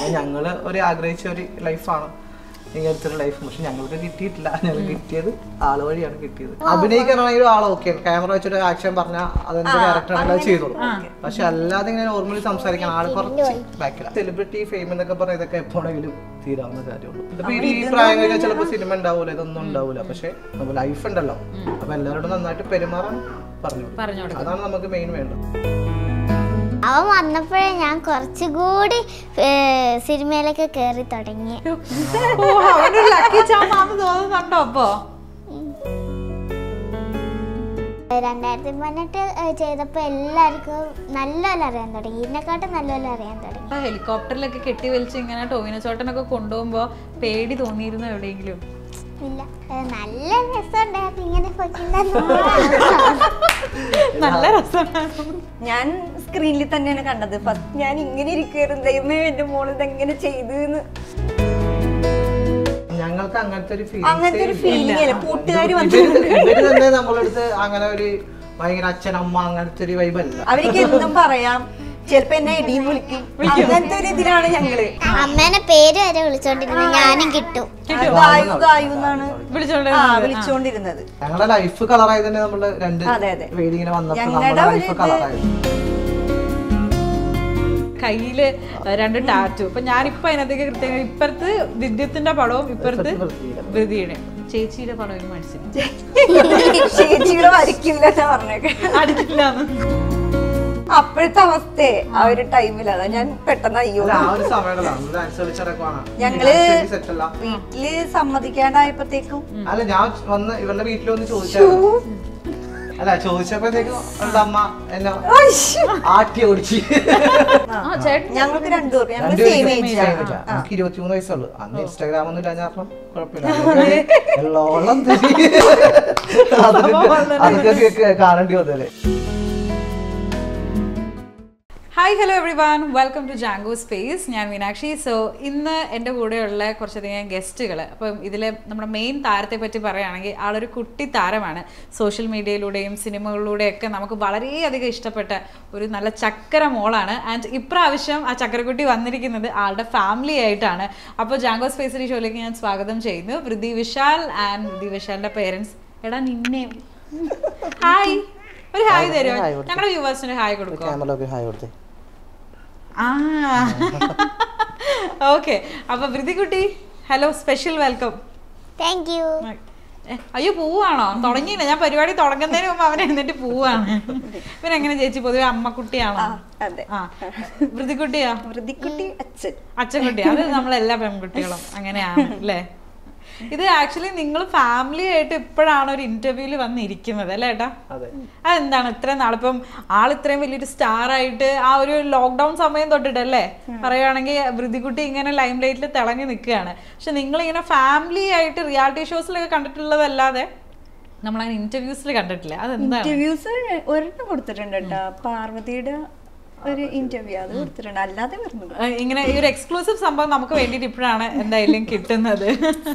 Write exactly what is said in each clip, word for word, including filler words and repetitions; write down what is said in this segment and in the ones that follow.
ഞങ്ങള് ഒരു ആഗ്രഹിച്ച ഒരു ലൈഫാണ് ഇങ്ങനത്തെ ഒരു ലൈഫ്. പക്ഷെ ഞങ്ങൾക്ക് കിട്ടിയിട്ടില്ല. ഞങ്ങൾക്ക് കിട്ടിയത് ആള് വഴിയാണ് കിട്ടിയത്. അഭിനയിക്കാനാണെങ്കിൽ ആൾ ഓക്കെ, ക്യാമറ വെച്ചിട്ട് ആക്ഷൻ പറഞ്ഞാൽ അതെന്ത് ക്യാരക്ടറാണ് ചെയ്തോളൂ. പക്ഷെ അല്ലാതെ ഇങ്ങനെ നോർമലി സംസാരിക്കണം ആള് കുറച്ച് ബാക്കിലാണ്. സെലിബ്രിറ്റി ഫെയിം എന്നൊക്കെ പറഞ്ഞാൽ ഇതൊക്കെ എപ്പോഴെങ്കിലും തീരാവുന്ന കാര്യമുള്ളൂ. ഇതിപ്പോ ഈ പ്രായങ്ങളിൽ ചിലപ്പോൾ സിനിമ ഉണ്ടാവൂല, ഇതൊന്നും ഉണ്ടാവൂല. പക്ഷെ ലൈഫ് ഉണ്ടല്ലോ, അപ്പൊ എല്ലാവരോടും നന്നായിട്ട് പെരുമാറാൻ പറഞ്ഞു. അതാണ് നമുക്ക് മെയിൻ വേണ്ടത്. അവൻ വന്നപ്പോഴേ ഞാൻ കുറച്ചുകൂടി സിനിമയിലൊക്കെ കേറി തുടങ്ങി. രണ്ടായിരത്തി പതിനെട്ട് ചെയ്തപ്പോ എല്ലാവർക്കും നല്ലപോലെ അറിയാൻ തുടങ്ങി, ഇതിനെക്കാട്ടും നല്ലപോലെ അറിയാൻ തുടങ്ങി. ഹെലികോപ്റ്ററിലൊക്കെ കെട്ടി വലിച്ച് ഇങ്ങനെ ടോവിനോ ചേട്ടനൊക്കെ കൊണ്ടുപോകുമ്പോ പേടി തോന്നിയിരുന്നു എവിടെയെങ്കിലും? ഇല്ല, നല്ല രസമുണ്ടായിരുന്നു ഇങ്ങനെ. നല്ല രസമാണ്. ഞാൻ സ്ക്രീനിൽ തന്നെയാണ് കണ്ടത്. ഫസ്റ്റ് ഞാൻ ഇങ്ങനെ ഇരിക്കുവായിരുന്നു, ദൈവമേ എന്റെ മോള് ഇതെങ്ങനെ ചെയ്തെന്ന്. ഞങ്ങൾക്ക് അങ്ങനത്തെ ഒരു അങ്ങനത്തെ ഒരു ഫീലിംഗ് അല്ല. കൂട്ടുകാര് ഇവര് തന്നെ നമ്മളടുത്ത് അങ്ങനെ ഒരു ഭയങ്കര അച്ഛൻ അമ്മ അങ്ങനത്തെ ഒരു വൈബല്ല. അവർക്ക് എന്തും പറയാം, ചിലപ്പോ എന്നെ ഇടിയും വിളിക്കും. അങ്ങനത്തെ ഒരു ഇതിലാണ് ഞങ്ങള്. അമ്മേനെ പേര് വരെ വിളിച്ചോണ്ടിരുന്നത് ഞാനും കിട്ടും. ഗായു ഗായു എന്നാണ് വിളിച്ചോണ്ടിരുന്നത്. ഞങ്ങളുടെ ലൈഫ് കളറായി തന്നെ നമ്മള് രണ്ട് വേദി ഇങ്ങനെ വന്നപ്പോ നമ്മുടെ ലൈഫ് കളറായി. കയ്യില് രണ്ട് ടാറ്റു. അപ്പൊ ഞാനിപ്പോ അതിനകത്തേക്ക് കൃത്യം ഇപ്പുറത്ത് വിദ്യുത്തിന്റെ പടവും ഇപ്പുറത്ത് വൃതിയുടെ ചേച്ചിയുടെ പടവും മനസ്സിലായി. ചേച്ചിയുടെ വരയ്ക്കില്ല പറഞ്ഞേക്കെ അടിക്കില്ലാന്ന്. അപ്പോഴത്തെ അവസ്ഥ ആ ഒരു ടൈമിലാണ് ഞാൻ പെട്ടെന്ന് അയ്യോ. ഞങ്ങള് വീട്ടില് സമ്മതിക്കാണ്ടായപ്പോഴത്തേക്കും അല്ല ഞാൻ വന്ന് ഇവരുടെ വീട്ടിൽ വന്ന് ചോദിച്ചു. അല്ല ചോദിച്ചപ്പോഴത്തേക്കും അമ്മ എന്നെ ആട്ടി ഓടിച്ചു. ഞങ്ങൾക്ക് രണ്ടുപേരും ഞങ്ങൾ സെയിം ഏജ്. എനിക്ക് ഇരുപത്തിമൂന്ന് വയസ്സുള്ളൂ. അന്ന് ഇൻസ്റ്റാഗ്രാം ഒന്നും ഇല്ല, കാരണം കുഴപ്പമില്ല, വെള്ളോളം അതൊക്കെ കാണേണ്ടി വന്നല്ലേ. Hi hello everyone, welcome to Jango Space. ഞാൻ മീനാക്ഷി. സോ ഇന്ന് എൻ്റെ കൂടെയുള്ള കുറച്ചധികം ഗസ്റ്റുകൾ. അപ്പം ഇതിലെ നമ്മുടെ മെയിൻ താരത്തെ പറ്റി പറയുകയാണെങ്കിൽ ആളൊരു കുട്ടി താരമാണ്. സോഷ്യൽ മീഡിയയിലൂടെയും സിനിമകളിലൂടെയൊക്കെ നമുക്ക് വളരെയധികം ഇഷ്ടപ്പെട്ട ഒരു നല്ല ചക്കര മോളാണ്. ആൻഡ് ഇപ്രാവശ്യം ആ ചക്കരക്കുട്ടി വന്നിരിക്കുന്നത് ആളുടെ ഫാമിലി ആയിട്ടാണ്. അപ്പോൾ ജാങ്കോ സ്പേസിൻ്റെ ഷോയിലേക്ക് ഞാൻ സ്വാഗതം ചെയ്യുന്നു വൃതി വിശാൽ ആൻഡ് വൃതി വിശാലിൻ്റെ പേരൻസ്. എടാ നിന്നെ ഹായ്, ഒരു ഹായ് തരുമോ? ഞങ്ങളുടെ വ്യൂവേഴ്സിന് ഹായ് കൊടുക്കും. ആ ഓക്കെ. അപ്പൊ വൃതികുട്ടി hello, special welcome. Thank you. അയ്യോ പോവാണോ? തുടങ്ങിയില്ല, ഞാൻ പരിപാടി തുടങ്ങുന്നതിന് മുമ്പ് അവൻ എന്നിട്ട് പോവാണ്. പിന്നെ എങ്ങനെ ചേച്ചി പൊതുവെ അമ്മക്കുട്ടിയാണോ? ആ വൃതികുട്ടിയാ? വൃതികുട്ടി അച്ഛൻ അച്ഛൻകുട്ടി. അത് നമ്മളെല്ലാ പെൺകുട്ടികളും അങ്ങനെയാണ് അല്ലേ? ഇത് ആക്ച്വലി നിങ്ങൾ ഫാമിലി ആയിട്ട് ഇപ്പോഴാണ് ഒരു ഇന്റർവ്യൂല് വന്നിരിക്കുന്നത് അല്ലേ ഏട്ടാ? അതെന്താണ് ഇത്രയും നാളിപ്പം ആൾ ഇത്രയും വലിയൊരു സ്റ്റാർ ആയിട്ട് ആ ഒരു ലോക്ക്ഡൌൺ സമയം തൊട്ടിട്ടല്ലേ പറയുകയാണെങ്കിൽ വൃതികുട്ടി ഇങ്ങനെ ലൈം ലൈറ്റിൽ തിളങ്ങി നിൽക്കുകയാണ്. പക്ഷെ നിങ്ങളിങ്ങനെ ഫാമിലി ആയിട്ട് റിയാലിറ്റി ഷോസിലൊക്കെ കണ്ടിട്ടുള്ളതല്ലാതെ നമ്മളങ്ങനെ ഇന്റർവ്യൂസിൽ കണ്ടിട്ടില്ല. അതെന്താ? ഇന്റർവ്യൂസ് ഒരെണ്ണം കൊടുത്തിട്ടുണ്ട് കേട്ടോ, പാർവതിയുടെ ഒരു ഇന്റർവ്യൂ അത് കൊടുത്തിട്ടുണ്ട്. അല്ലാതെ ഇങ്ങനെ ഈ ഒരു എക്സ്ക്ലൂസീവ് സംഭവം നമുക്ക് വേണ്ടിയിട്ട് ഇപ്പോഴാണ് എന്തായാലും കിട്ടുന്നത്.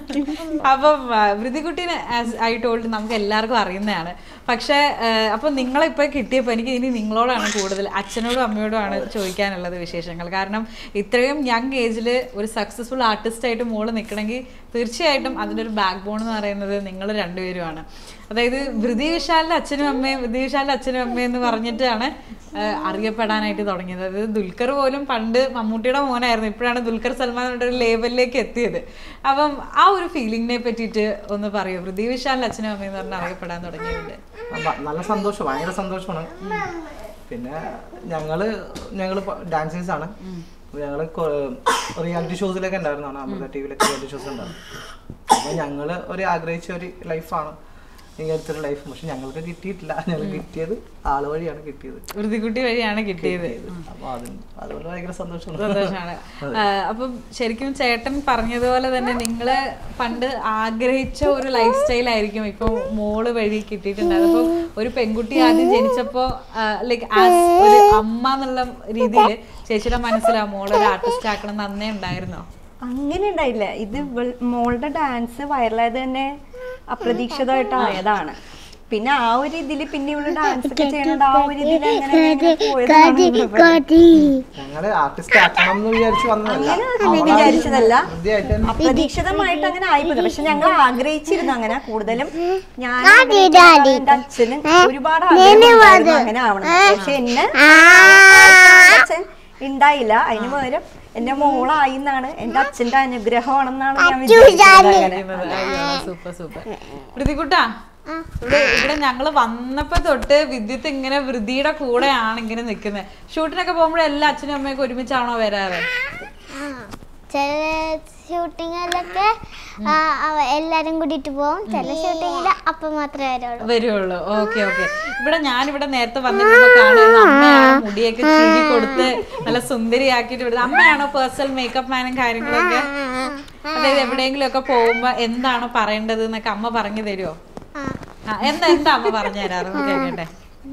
അപ്പം വൃതികുട്ടീനെ ആസ് ഐ ടോൾഡ് നമുക്ക് എല്ലാവർക്കും അറിയുന്നതാണ്. പക്ഷേ അപ്പം നിങ്ങളിപ്പോൾ കിട്ടിയപ്പോൾ എനിക്ക് ഇനി നിങ്ങളോടാണ് കൂടുതൽ, അച്ഛനോടും അമ്മയോടുമാണ് ചോദിക്കാനുള്ളത് വിശേഷങ്ങൾ. കാരണം ഇത്രയും യങ് ഏജിൽ ഒരു സക്സസ്ഫുൾ ആർട്ടിസ്റ്റായിട്ട് മോള് നിൽക്കണമെങ്കിൽ തീർച്ചയായിട്ടും അതിൻ്റെ ഒരു ബാക്ക് ബോൺ എന്ന് പറയുന്നത് നിങ്ങൾ രണ്ടുപേരുമാണ്. അതായത് വൃതി വിശാലിൻ്റെ അച്ഛനും അമ്മയും വൃതി വിശാലിൻ്റെ അച്ഛനും അമ്മയും എന്ന് പറഞ്ഞിട്ടാണ് അറിയപ്പെടാനായിട്ട് തുടങ്ങിയത്. അതായത് ദുൽഖർ പോലും പണ്ട് മമ്മൂട്ടിയുടെ മോനായിരുന്നു, ഇപ്പോഴാണ് ദുൽഖർ സൽമാൻ ഒരു ലേബലിലേക്ക് എത്തിയത്. അപ്പം ആ ഒരു ഫീലിങ്ങിനെ പറ്റിയിട്ട് ഒന്ന് പറയൂ. വൃതി വിശാലിൻ്റെ അച്ഛനും അമ്മയും എന്ന് പറഞ്ഞാൽ അറിയപ്പെടാൻ തുടങ്ങിയത്. നല്ല സന്തോഷം, ഭയങ്കര സന്തോഷമാണ്. പിന്നെ ഞങ്ങള് ഞങ്ങള് ഡാൻസേഴ്സ് ആണ്. ഞങ്ങള് റിയാലിറ്റി ഷോസിലൊക്കെ ഉണ്ടായിരുന്നതാണ്, അമൃത ടി വിയിലൊക്കെ റിയാലിറ്റി ഷോസ് ഉണ്ടായിരുന്നു. അപ്പൊ ഞങ്ങള് ഒരു ആഗ്രഹിച്ച ഒരു ലൈഫാണ് ഇങ്ങനത്തെ ഒരു ലൈഫ്. പക്ഷെ ഞങ്ങൾക്ക് കിട്ടിയിട്ടില്ല. ഞങ്ങൾക്ക് കിട്ടിയത് ആള് വഴിയാണ് കിട്ടിയത്, വൃതികുട്ടി വഴിയാണ് കിട്ടിയത്. അപ്പൊ അതുകൊണ്ട് ഭയങ്കര സന്തോഷമാണ്. സന്തോഷമാണ്. അപ്പം ശരിക്കും ചേട്ടൻ പറഞ്ഞതുപോലെ തന്നെ നിങ്ങള് പണ്ട് ആഗ്രഹിച്ച ഒരു ലൈഫ് സ്റ്റൈൽ ആയിരിക്കും ഇപ്പൊ മോള് വഴി കിട്ടിയിട്ടുണ്ടായത്. അപ്പൊ ഒരു പെൺകുട്ടി ആദ്യം ജനിച്ചപ്പോ ലൈക്ക് ആസ് ഒരു അമ്മ എന്നുള്ള രീതിയിൽ ചേച്ചിയുടെ മനസ്സിലാ മോളൊരു ആർട്ടിസ്റ്റ് ആക്കണം നന്നേ ഉണ്ടായിരുന്നോ? അങ്ങനെ ഉണ്ടായില്ല. ഇത് മോളുടെ ഡാൻസ് വൈറലായത് തന്നെ അപ്രതീക്ഷിതമായിട്ടായതാണ്. പിന്നെ ആ ഒരു ഇതില് പിന്നെ ഇവിടെ ഡാൻസ് ഒക്കെ ചെയ്യണോണ്ട് ആ ഒരു ഇതില് അങ്ങനെ അങ്ങനെ പോയതാണ്. ഞങ്ങള് ആർട്ടിസ്റ്റ് ആക്കണം എന്ന് വിചാരിച്ചു വന്നതല്ല, അങ്ങനെ വിചാരിച്ചതല്ല, അപ്രതീക്ഷിതമായിട്ട് അങ്ങനെ ആയിപ്പോയി. പക്ഷെ ഞങ്ങൾ ആഗ്രഹിച്ചിരുന്നു അങ്ങനെ കൂടുതലും. ഞാൻ എന്റെ അച്ഛന് ഒരുപാട് ആഗ്രഹം അങ്ങനെ ആവണം. പക്ഷെ എന്നെ അച്ഛൻ ഉണ്ടായില്ല. അതിന് പകരം എന്റെ മോളായി എന്നാണ്, എന്റെ അച്ഛന്റെ അനുഗ്രഹമാണെന്നാണ് ഞാൻ വിചാരിക്കുന്നത്. Super super. വൃതികുട്ടാ, ഇവിടെ ഇവിടെ ഞങ്ങള് വന്നപ്പോ തൊട്ട് വിദ്യുത്ത് ഇങ്ങനെ വൃതിയുടെ കൂടെയാണ് ഇങ്ങനെ നിക്കുന്നത്. ഷൂട്ടിനൊക്കെ പോകുമ്പോഴേ എല്ലാ അച്ഛനും അമ്മയൊക്കെ ഒരുമിച്ചാണോ വരാറ്? ചില ഷൂട്ടിങ്ങിലൊക്കെ എല്ലാരും കൂടിയിട്ട് പോകും, ചില ഷൂട്ടിങ്ങിൽ അപ്പം മാത്രമേ വരുള്ളൂ വരുള്ളൂ ഓക്കെ ഓക്കെ. ഇവിടെ ഞാനിവിടെ നേരത്തെ വന്നിട്ടുമ്പോ കാണുന്നത് അമ്മയാണോ മുടിയൊക്കെ ചീരി കൊടുത്ത് നല്ല സുന്ദരിയാക്കിയിട്ട് വിടുന്നത്? അമ്മയാണോ പേഴ്സണൽ മേക്കപ്പ് മാനും കാര്യങ്ങളൊക്കെ? അതായത് എവിടെയെങ്കിലും ഒക്കെ പോകുമ്പോ എന്താണോ പറയേണ്ടത് എന്നൊക്കെ അമ്മ പറഞ്ഞു തരുമോ? ആ എന്താ എന്താ അമ്മ പറഞ്ഞു തരാറ് കേൾക്കട്ടെ.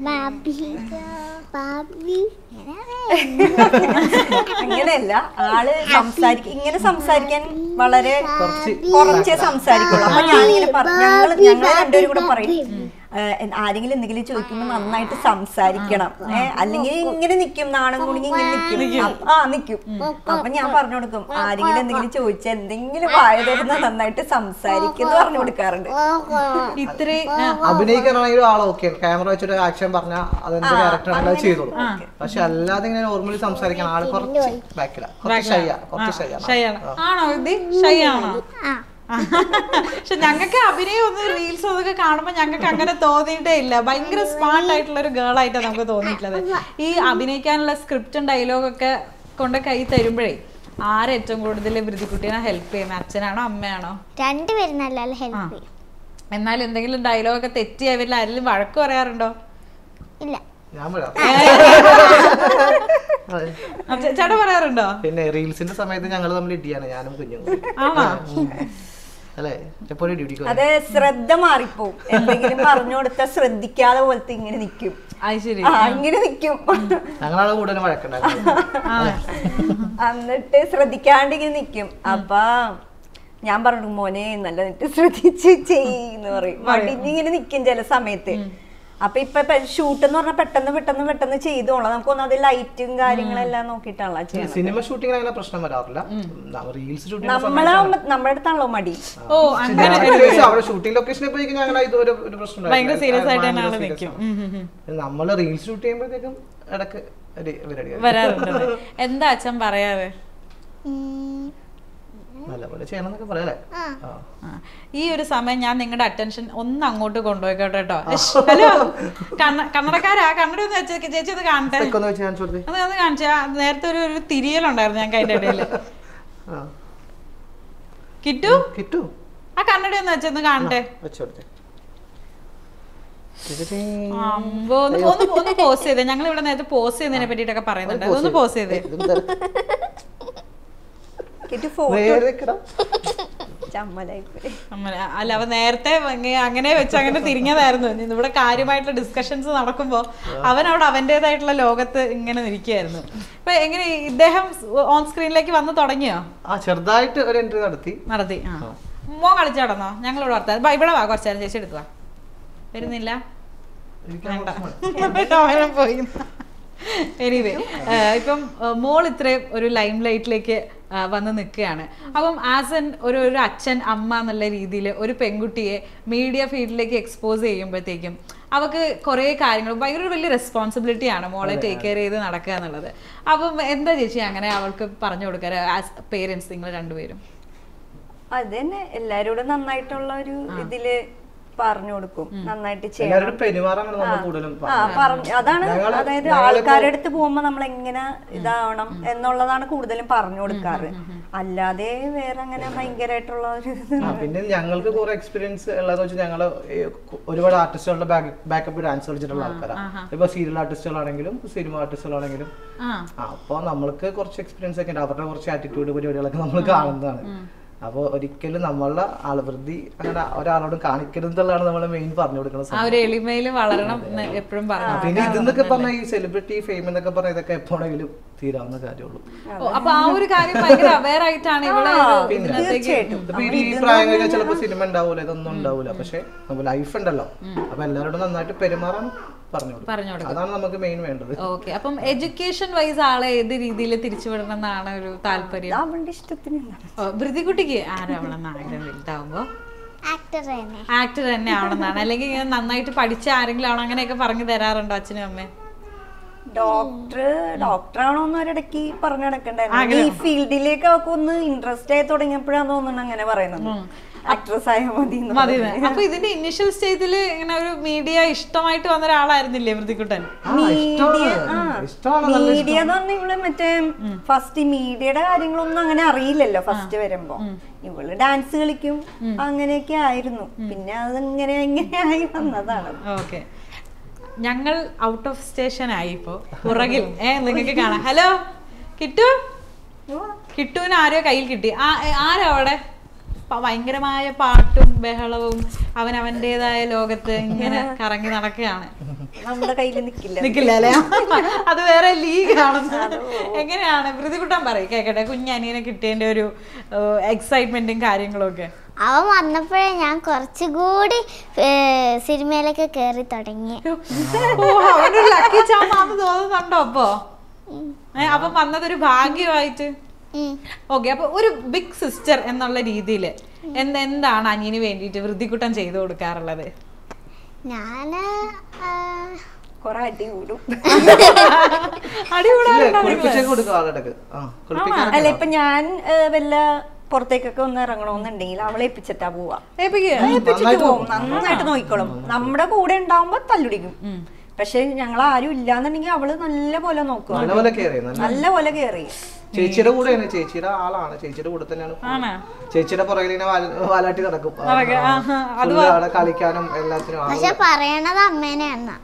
അങ്ങനെയല്ല, ആള് സംസാരിക്ക ഇങ്ങനെ സംസാരിക്കാൻ വളരെ കുറച്ചേ സംസാരിക്കുള്ളൂ. അപ്പൊ ഞാനിങ്ങനെ ഞങ്ങള് ഞങ്ങൾ രണ്ടുപേരും കൂടെ പറയും, ആരെങ്കിലും എന്തെങ്കിലും ചോദിക്കുമ്പോൾ നന്നായിട്ട് സംസാരിക്കണം, ഏഹ് അല്ലെങ്കിൽ ഇങ്ങനെ നിക്കും, നാണം കുടുങ്ങി ഇങ്ങനെ നിക്കും. ആ നിക്കും. അപ്പൊ ഞാൻ പറഞ്ഞു കൊടുക്കും, ആരെങ്കിലും എന്തെങ്കിലും ചോദിച്ചാൽ എന്തെങ്കിലും വായ തരുന്ന നന്നായിട്ട് സംസാരിക്കും എന്ന് പറഞ്ഞു കൊടുക്കാറുണ്ട്. ഇത്രയും അഭിനയിക്കാനാണെങ്കിൽ ആൾ ഓക്കെ, ക്യാമറ വെച്ചിട്ട് ആക്ഷൻ പറഞ്ഞാൽ അതെന്ത് ക്യാരക്ടർ ചെയ്തോളൂ. പക്ഷെ അല്ലാതെ ഇങ്ങനെ നോർമലി സംസാരിക്കാൻ ആള് കുറച്ച് ബാക്കില, കുറച്ച് ഷൈയാ, കുറച്ച് ഷൈയാണ്. ആണോ ഇത്? ഷൈ ആണോ? പക്ഷെ ഞങ്ങൾക്ക് അഭിനയം ഒന്ന് റീൽസ് അതൊക്കെ കാണുമ്പോ ഞങ്ങൾക്ക് അങ്ങനെ തോന്നിയിട്ടേ ഇല്ല. ഭയങ്കര സ്മാർട്ട് ആയിട്ടുള്ള ഒരു ഗേൾ ആയിട്ടാണ് നമുക്ക് തോന്നിയിട്ടുള്ളത്. ഈ അഭിനയിക്കാനുള്ള സ്ക്രിപ്റ്റും ഡയലോഗൊക്കെ കൊണ്ട് കൈ തരുമ്പോഴേ ആരേറ്റവും കൂടുതൽ വൃതികുട്ടീനെ ഹെൽപ്പ് ചെയ്യുന്നത്? അച്ഛനാണോ അമ്മയാണോ? രണ്ടുപേരും നല്ല ഹെൽപ്പ് ചെയ്യും. എന്നാൽ എന്തെങ്കിലും ഡയലോഗൊക്കെ തെറ്റിയാവില്ല, ആരെങ്കിലും വഴക്ക് പറയാറുണ്ടോ? ഇല്ല. ചേട്ടാ പറയാറുണ്ടോ? പിന്നെ റീൽസിന്റെ സമയത്ത് ഞങ്ങൾ തമ്മിൽ ഇടിയാണ്, ഞാനും കുഞ്ഞും. അല്ലേ എപ്പോഴും ഡ്യൂട്ടിക്ക്. അതെ, ശ്രദ്ധ മാറിപ്പോവും. എന്തെങ്കിലും പറഞ്ഞു കൊടുത്താൽ ശ്രദ്ധിക്കാതെ പോലത്തെ ഇങ്ങനെ നിക്കും. ഇങ്ങനെ നിക്കും. ഞങ്ങളാണ് കൂടുതലും വഴക്കുണ്ടാക്കുന്നത്. എന്നിട്ട് ശ്രദ്ധിക്കാണ്ട് ഇങ്ങനെ നിക്കും. അപ്പൊ ഞാൻ പറഞ്ഞു, മോനെ നല്ല നിട്ട് ശ്രദ്ധിച്ച് ചെയ്ന്ന് പറയും. മടിഞ്ഞിങ്ങനെ നിക്കും ചില സമയത്ത്. അപ്പൊ ഇപ്പൊ ഷൂട്ട് എന്ന് പറഞ്ഞാൽ പെട്ടെന്ന് പെട്ടെന്ന് പെട്ടെന്ന് ചെയ്തോളാം. നമുക്ക് ഒന്നത് ലൈറ്റും കാര്യങ്ങളെല്ലാം നോക്കിയിട്ടാണല്ലോ ചെയ്യുന്നത്. സിനിമ ഷൂട്ടിംഗ് അങ്ങനെ പ്രശ്നം വരാറില്ല. റീൽസ് ഷൂട്ടിംഗ് നമ്മളാവുമ്പോ നമ്മുടെ അടുത്താണല്ലോ മടി. ഓ അങ്ങനെ അവിടെ ഷൂട്ടിംഗ് ലൊക്കേഷനിൽ പോയി ഞങ്ങൾ ഇതുവരെ ഒരു പ്രശ്നം ഭയങ്കര സീരിയസ് ആയിട്ട് തന്നെയാണ് നിൽക്കും. നമ്മള് റീൽസ് ഷൂട്ട് ചെയ്യുമ്പോഴത്തേക്കും ഇടക്ക് വരാറുണ്ട്. എന്താ അച്ഛൻ പറയാറ്? നല്ലപോലെ ചെയ്യണമെന്നൊക്കെ പറയാല്ലേ. ഈ ഒരു സമയം ഞാൻ നിങ്ങളുടെ അറ്റൻഷൻ ഒന്ന് അങ്ങോട്ട് കൊണ്ടുപോയിക്കോട്ടെ കേട്ടോ. ഹലോ, കന്നടക്കാരാ, കന്നഡ ഒന്ന് വെച്ചേക്ക് ചേച്ചി, ഒന്ന് കാണട്ടെ, അതൊന്ന് കാണിച്ചാ. നേരത്തെ ഒരു ഒരു തിരിയലുണ്ടായിരുന്നു ഞങ്ങൾക്ക് അതിന്റെ ഇടയില്. കിട്ടു കിട്ടു ആ കന്നഡ ഒന്ന് വെച്ചൊന്ന് കാണട്ടെ. ഒന്ന് ഒന്ന് പോസ് ചെയ്തേ. ഞങ്ങൾ ഇവിടെ നേരത്തെ പോസ് ചെയ്യുന്നതിനെ പറ്റിട്ടൊക്കെ പറയുന്നുണ്ട്, ഒന്ന് പോസ് ചെയ്തേ. അല്ല, അവ നേരത്തെ അങ്ങനെ വെച്ച് അങ്ങനെ തിരിഞ്ഞതായിരുന്നു. ഇവിടെ കാര്യമായിട്ടുള്ള ഡിസ്കഷൻസ് നടക്കുമ്പോ അവൻ അവിടെ അവന്റേതായിട്ടുള്ള ലോകത്ത് ഇങ്ങനെ ഇരിക്കുകയായിരുന്നു. ഇപ്പൊ എങ്ങനെ ഇദ്ദേഹം ഓൺ സ്ക്രീനിലേക്ക് വന്ന് തുടങ്ങിയോ? ആ ചെറുതായിട്ട് ഒരു എൻട്രി നടത്തി നടത്തി ആ മോ കളിച്ചു നടന്നോ? ഞങ്ങളോട് വർത്താൻ ഇവിടെ വാ, കുറച്ചേരം ചേച്ചി എടുക്കുക. വരുന്നില്ല, പോയി. എനിവേ, ഇപ്പം മോൾ ഇത്രയും ഒരു ലൈം ലൈറ്റിലേക്ക് വന്ന് നിൽക്കുകയാണ്. അപ്പം ആസ് എൻ ഒരു ഒരു അച്ഛൻ അമ്മ എന്നുള്ള രീതിയിൽ ഒരു പെൺകുട്ടിയെ മീഡിയ ഫീൽഡിലേക്ക് എക്സ്പോസ് ചെയ്യുമ്പോഴത്തേക്കും അവർക്ക് കുറേ കാര്യങ്ങൾ ഭയങ്കര വലിയ റെസ്പോൺസിബിലിറ്റി ആണ് മോളെ ടേക്ക് കെയർ ചെയ്ത് നടക്കുക എന്നുള്ളത്. അപ്പം എന്താ ചേച്ചി അങ്ങനെ അവൾക്ക് പറഞ്ഞു കൊടുക്കാറ് ആസ് പേരൻസ് നിങ്ങൾ രണ്ടുപേരും? അത് തന്നെ, എല്ലാരോടും നന്നായിട്ടുള്ള ഒരു ഇതില് പറഞ്ഞു കൊടുക്കും, നന്നായിട്ട് ചെയ്യണം. അതാണ്, അതായത് ആൾക്കാരുടെ അടുത്ത് പോകുമ്പോ നമ്മൾ എങ്ങനെ ഇതാവണം എന്നുള്ളതാണ് കൂടുതലും പറഞ്ഞു കൊടുക്കാറ്. അല്ലാതെ വേറെ അങ്ങനെ ഭയങ്കരമായിട്ടുള്ള ഒരു പിന്നെ ഞങ്ങൾക്ക് കുറെ എക്സ്പീരിയൻസ് ഉള്ളതെന്ന് വെച്ചാൽ ഞങ്ങള് ഒരുപാട് ആർട്ടിസ്റ്റുകളുടെ ബാക്കപ്പ് ഡാൻസ് കളിച്ചിട്ടുള്ള ആൾക്കാരാണ്. ഇപ്പൊ സീരിയൽ ആർട്ടിസ്റ്റുകളാണെങ്കിലും സിനിമ ആർട്ടിസ്റ്റുകളാണെങ്കിലും. അപ്പൊ നമ്മൾക്ക് കുറച്ച് എക്സ്പീരിയൻസ് ഒക്കെ ഉണ്ട്. അവരുടെ കുറച്ച് ആറ്റിറ്റ്യൂഡ് പരിപാടികളൊക്കെ നമ്മൾ കാണുന്നതാണ്. അപ്പൊ ഒരിക്കലും നമ്മളുടെ ആളവൃത്തി അങ്ങനെ ഒരാളോടും കാണിക്കരുതെന്നുള്ളതാണ് നമ്മളെ മെയിൻ പറഞ്ഞു കൊടുക്കുന്നത്. എളിമയിൽ വളരണം എപ്പോഴും പറഞ്ഞു. പിന്നെ ഇതെന്നൊക്കെ പറഞ്ഞ ഈ സെലിബ്രിറ്റി ഫെയിം എന്നൊക്കെ പറഞ്ഞ ഇതൊക്കെ എപ്പോഴെങ്കിലും തീരാവുന്ന കാര്യമുള്ളൂ. അപ്പൊ ആ ഒരു കാര്യം ഭയങ്കര അവെയർ ആയിട്ടാണ് ഇവിടെ ഈ പ്രായം കഴിഞ്ഞാൽ ചിലപ്പോ സിനിമ ഉണ്ടാവൂല, ഇതൊന്നും ഉണ്ടാവൂല. പക്ഷെ നമുക്ക് ലൈഫ് ഉണ്ടല്ലോ, അപ്പൊ എല്ലാവരോടും നന്നായിട്ട് പെരുമാറാൻ പറഞ്ഞു. അതാണ് നമുക്ക് മെയിൻ വേണ്ടത്. ഓക്കെ. അപ്പം എഡ്യൂക്കേഷൻ വൈസ് ആളെ ഏത് രീതിയിൽ തിരിച്ചുവിടണം എന്നാണ് ഒരു താല്പര്യം? അവളുടെ ഇഷ്ടത്തിന്. വൃതികുട്ടിക്ക് ആരാവണം ആഗ്രഹം വലുതാവുമ്പോ? ആക്ടർ തന്നെ ആവണമെന്നാണ്, അല്ലെങ്കിൽ ഇങ്ങനെ നന്നായിട്ട് പഠിച്ച ആരെങ്കിലും ആണോ, അങ്ങനെയൊക്കെ പറഞ്ഞു തരാറുണ്ടോ അച്ഛനും അമ്മയും? ഡോക്ടർ ഡോക്ടർ ആണോന്ന് ഒരിടയ്ക്ക് പറഞ്ഞു നടക്കണ്ടായിരുന്നു. ഈ ഫീൽഡിലേക്ക് അവർക്ക് ഒന്ന് ഇൻട്രസ്റ്റ് ആയി തുടങ്ങിയപ്പോഴാണ് തോന്നുന്നു അങ്ങനെ പറയുന്നത്, ആക്ട്രസ് ആയ മതി മതി. അപ്പൊ ഇതിന്റെ ഇനിഷ്യൽ സ്റ്റേജില് ഇങ്ങനെ ഒരു മീഡിയ ഇഷ്ടമായിട്ട് വന്ന ഒരാളായിരുന്നില്ലേ വൃതികുട്ടൻ? മീഡിയ എന്ന് പറഞ്ഞ ഇവള് മറ്റേ ഫസ്റ്റ് മീഡിയയുടെ കാര്യങ്ങളൊന്നും അങ്ങനെ അറിയില്ലല്ലോ ഫസ്റ്റ് വരുമ്പോ. ഇവള് ഡാൻസ് കളിക്കും അങ്ങനെയൊക്കെ ആയിരുന്നു, പിന്നെ അതിങ്ങനെ എങ്ങനെ ആയി വന്നതാണ്. ഓക്കെ. ഞങ്ങൾ ഔട്ട് ഓഫ് സ്റ്റേഷൻ ആയി ഇപ്പോ. പുറകിൽ ഏ നിങ്ങൾക്ക് കാണാം. ഹലോ കിട്ടു, കിട്ടുവിന് ആരോ കയ്യിൽ കിട്ടി. ആ ആരോ അവിടെ ഭയങ്കരമായ പാട്ടും ബഹളവും അവൻ അവൻ്റെതായ ലോകത്ത് ഇങ്ങനെ കറങ്ങി നടക്കുകയാണ്. നമ്മുടെ കയ്യിൽ നിക്കില്ല നിക്കില്ല അല്ലേ? അത് വേറെ ലീഗ് ആണെന്ന്. എങ്ങനെയാണ് വൃതികുട്ടൻ പറയും കേക്കട്ടെ, കുഞ്ഞനിയനെ കിട്ടിയതിന്റെ ഒരു എക്സൈറ്റ്മെന്റും കാര്യങ്ങളും ഒക്കെ. അവൻ വന്നപ്പോഴേ ഞാൻ കുറച്ചുകൂടി സിനിമയിലൊക്കെ കേറി തുടങ്ങി. അവനൊരു ലക്കി ചാമാന്ന് തോന്നുന്നുണ്ടോ അപ്പൊ? അപ്പൊ വന്നതൊരു ഭാഗ്യമായിട്ട്. ഓക്കെ. അപ്പൊ ഒരു ബിഗ് സിസ്റ്റർ എന്നുള്ള രീതിയിൽ എന്ത് എന്താണ് അനിയന് വേണ്ടിട്ട് വൃതികുട്ടൻ ചെയ്തു കൊടുക്കാറുള്ളത്? ഞാന് കൊറേ അടി കൂടും. അടി അല്ല ഇപ്പൊ ഞാൻ വല്ല പുറത്തേക്കൊക്കെ ഒന്ന് ഇറങ്ങണമെന്നുണ്ടെങ്കിൽ അവളെ ഏൽപ്പിച്ചിട്ടാ പോവാ. ഏൽപ്പിച്ചിട്ട് പോവും, നന്നായിട്ട് നോക്കിക്കോളും. നമ്മുടെ കൂടെ ഉണ്ടാവുമ്പോ തല്ലുടിക്കും. പക്ഷെ ഞങ്ങൾ ആരും ഇല്ലാന്നുണ്ടെങ്കിൽ അവള് നല്ല പോലെ നോക്കും, നല്ല പോലെ കയറി. ചേച്ചിയുടെ കൂടെയാണ്, ചേച്ചിയുടെ ആളാണ്, ചേച്ചിയുടെ കൂടെ തന്നെയാണ്. ചേച്ചിയുടെ പുറകിൽ ഇങ്ങനെ വാലാട്ടി നടക്കും, അവിടെ കളിക്കാനും എല്ലാത്തിനും. പക്ഷെ പറയണത് അമ്മേനെയാണ്,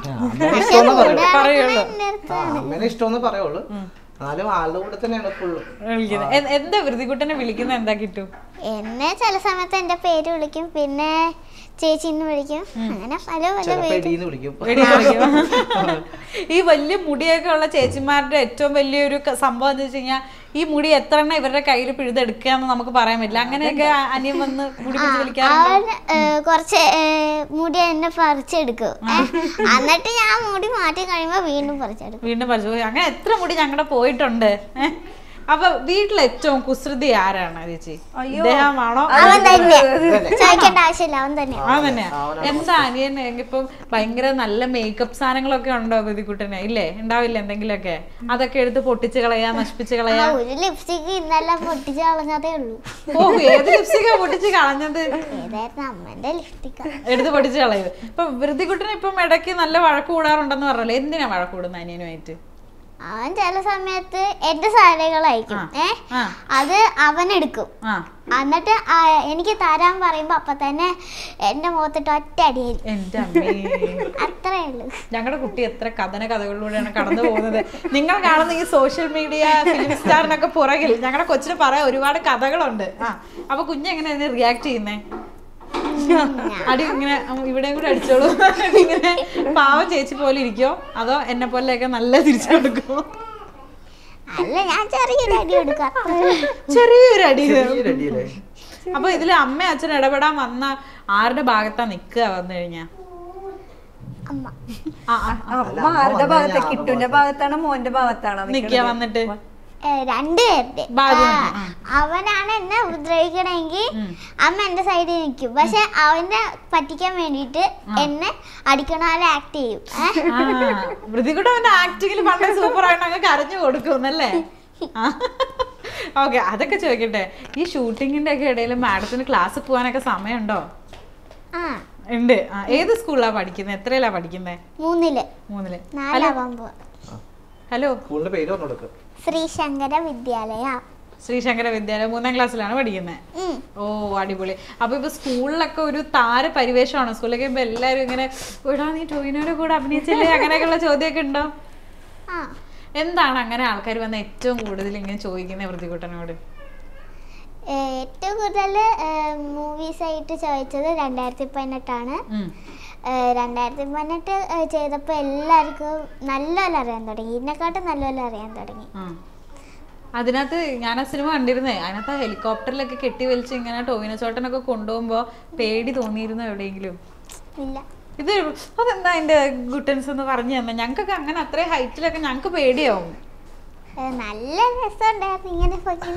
അമ്മേനെ ഇഷ്ടമെന്ന് പറയുള്ളൂ. എന്നാലും ആളുടെ കൂടെ തന്നെയാണ് ഫുള്ള്. എന്താ വൃതികുട്ടനെ വിളിക്കുന്നത്? എന്താ കിട്ടും? എന്നെ ചില സമയത്ത് എന്റെ പേര് വിളിക്കും, പിന്നെ ചേച്ചിന്ന് വിളിക്കും, അങ്ങനെ പല പല വിളിക്കും. ഈ വലിയ മുടിയൊക്കെ ഉള്ള ചേച്ചിമാരുടെ ഏറ്റവും വലിയൊരു സംഭവം എന്ന് വെച്ച് കഴിഞ്ഞാൽ ഈ മുടി എത്ര എണ്ണം ഇവരുടെ കയ്യിൽ പിഴുതെടുക്കാന്ന് നമുക്ക് പറയാൻ പറ്റില്ല. അങ്ങനെയൊക്കെ അനിയൻ വന്ന് മുടി വിളിക്കാറുണ്ട്. കുറച്ച് മുടി എന്നെ പറിച്ചെടുക്കും, എന്നിട്ട് ഞാൻ മുടി മാറ്റി കഴിയുമ്പോ വീണ്ടും പറിച്ചെടുക്കും, വീണ്ടും പറിച്ചു. അങ്ങനെ എത്ര മുടി ഞങ്ങളുടെ പോയിട്ടുണ്ട്. അപ്പൊ വീട്ടിൽ ഏറ്റവും കുസൃതി ആരാണ് ചേച്ചി? ഇദ്ദേഹമാണോ? അവൻ തന്നെ, ചോദിക്കേണ്ട ആവശ്യമില്ല, അവൻ തന്നെ. അവൻ തന്നെയാ. എന്താ അനിയൻ ഇപ്പം ഭയങ്കര നല്ല മേക്കപ്പ് സാധനങ്ങളൊക്കെ ഉണ്ടോ വൃതികുട്ടനെ? ഇല്ലേ, ഉണ്ടാവില്ല എന്തെങ്കിലുമൊക്കെ? അതൊക്കെ എടുത്ത് പൊട്ടിച്ച് കളയാ, നശിപ്പിച്ച് കളയാ. ഒരു ലിപ്സ്റ്റിക് ഇന്നലെ പൊട്ടിച്ച് കളഞ്ഞതേ ഉള്ളൂ. ഓ, ഏത് ലിപ്സ്റ്റിക്കാ പൊട്ടിച്ച് കളഞ്ഞത്? ഏതായിരുന്നു? അമ്മന്റെ ലിപ്സ്റ്റിക് എടുത്ത് പൊട്ടിച്ച് കളയത്. ഇപ്പൊ വൃതികുട്ടൻ ഇപ്പം ഇടയ്ക്ക് നല്ല വഴക്ക് കൂടാറുണ്ടെന്ന് പറഞ്ഞല്ലോ. എന്തിനാ വഴക്ക് കൂടുന്നത് അനിയനുമായിട്ട്? അവൻ ചില സമയത്ത് എന്റെ സാരികളായിരിക്കും, ഏ അത് അവനെടുക്കും, എന്നിട്ട് എനിക്ക് തരാൻ പറയുമ്പോ അപ്പൊ തന്നെ എന്റെ മുഖത്തിട്ട് ഒറ്റ അടിയായിരിക്കും. എന്റെ അമ്മേ, അത്രേ ഉള്ളൂ. ഞങ്ങളുടെ കുട്ടി എത്ര കഥന കഥകളിലൂടെയാണ് കടന്നു പോകുന്നത്. നിങ്ങൾ കാണുന്ന ഈ സോഷ്യൽ മീഡിയ ഫിലിം സ്റ്റാറിനൊക്കെ പുറകിൽ ഞങ്ങളുടെ കൊച്ചിന് പറയാൻ ഒരുപാട് കഥകളുണ്ട്. ആ അപ്പൊ കുഞ്ഞെങ്ങനെ റിയാക്ട് ചെയ്യുന്നേ? അടി ഇങ്ങനെ ഇവിടെ കൂടെ അടിച്ചോളൂ, ഇങ്ങനെ പാവം ചേച്ചി പോലെ ഇരിക്കോ അതോ എന്നെ പോലെയൊക്കെ നല്ല തിരിച്ചു കൊടുക്കോ? അല്ല, ഞാൻ ചെറിയൊരു അടി കൊടുക്കാം, ചെറിയൊരു അടി. അപ്പൊ ഇതില് അമ്മ അച്ഛൻ ഇടപെടാൻ വന്ന ആരുടെ ഭാഗത്താ നിക്കുക വന്നു കഴിഞ്ഞാ? അമ്മ. അമ്മ ആരുടെ ഭാഗത്താ? കിട്ടുവിന്റെ ഭാഗത്താണോ മോന്റെ ഭാഗത്താണോ നിക്കുക വന്നിട്ട്? രണ്ടുപേരുടെ. അവനാണ് എന്നെ ഉപദ്രവിക്കണമെങ്കിൽ അമ്മ എന്റെ സൈഡിൽ നിൽക്കും, പക്ഷെ അവനെ പറ്റിക്കാൻ വേണ്ടിട്ട് എന്നെ അടിക്കണ പോലെ ആക്ട് ചെയ്യും. വൃതികുട്ടൻ അവന്റെ ആക്ടിങ്ങിൽ പണ്ടേ സൂപ്പർ ആയിട്ട് അങ്ങ് കരഞ്ഞു കൊടുക്കുന്നല്ലേ? ഓക്കെ, അതൊക്കെ ചോദിക്കട്ടെ. ഈ ഷൂട്ടിങ്ങിന്റെ ഒക്കെ ഇടയിൽ മാഡത്തിന് ക്ലാസ് പോകാനൊക്കെ സമയമുണ്ടോ? ഉണ്ട്. ഏത് സ്കൂളിലാ പഠിക്കുന്നത്? എത്രയിലാ പഠിക്കുന്നത്? മൂന്നില്. മൂന്നില്. നാലാവാൻ പോവാ. ഹലോ, സ്കൂളിന്റെ പേര് പറഞ്ഞു കൊടുക്കുക. ശ്രീശങ്കര വിദ്യാലയ. ശ്രീശങ്കര വിദ്യാലയം മൂന്നാം ക്ലാസ്സിലാണ് പഠിക്കുന്നത്. ഓ, അടിപൊളി. അപ്പൊ ഇപ്പൊ സ്കൂളിലൊക്കെ ഒരു താര പരിവേഷമാണോ? സ്കൂളിലൊക്കെ ഇപ്പൊ എല്ലാരും ഇങ്ങനെ എടാ നീ ടോവിനോയുടെ കൂടെ അഭിനയിച്ചില്ലേ അങ്ങനെയൊക്കെയുള്ള ചോദ്യമൊക്കെ ഉണ്ടോ? എന്താണ് അങ്ങനെ ആൾക്കാർ വന്ന ഏറ്റവും കൂടുതൽ ഇങ്ങനെ ചോദിക്കുന്നത് വൃതികുട്ടനോട്? ഏറ്റവും കൂടുതൽ മൂവീസ് ആയിട്ട് ചോദിച്ചത് രണ്ടായിരത്തി പതിനെട്ടാണ്. രണ്ടായിരത്തി പതിനെട്ട് ചെയ്തപ്പോൾ എല്ലാവർക്കും നല്ലപോലെ അറിയാൻ തുടങ്ങി, ഇതിനെക്കാട്ടും നല്ലപോലെ അറിയാൻ തുടങ്ങി. അതിനകത്ത് ഞാൻ ആ സിനിമ കണ്ടിരുന്നേ, അതിനകത്ത് ഹെലികോപ്റ്ററിലൊക്കെ കെട്ടി വലിച്ച് ഇങ്ങനെ ടോവിനോ ചേട്ടനൊക്കെ കൊണ്ടുപോകുമ്പോ പേടി തോന്നിയിരുന്നു എവിടെയെങ്കിലും? ഇല്ല. ഇത് അതെന്താ അതിന്റെ ഗുട്ടൻസ് എന്ന് പറഞ്ഞു തന്നെ. ഞങ്ങൾക്കൊക്കെ അങ്ങനെ അത്രയും ഹൈറ്റിലൊക്കെ ഞങ്ങക്ക് പേടിയാവും. നല്ല രസമുണ്ടായിരുന്നു ഇങ്ങനെ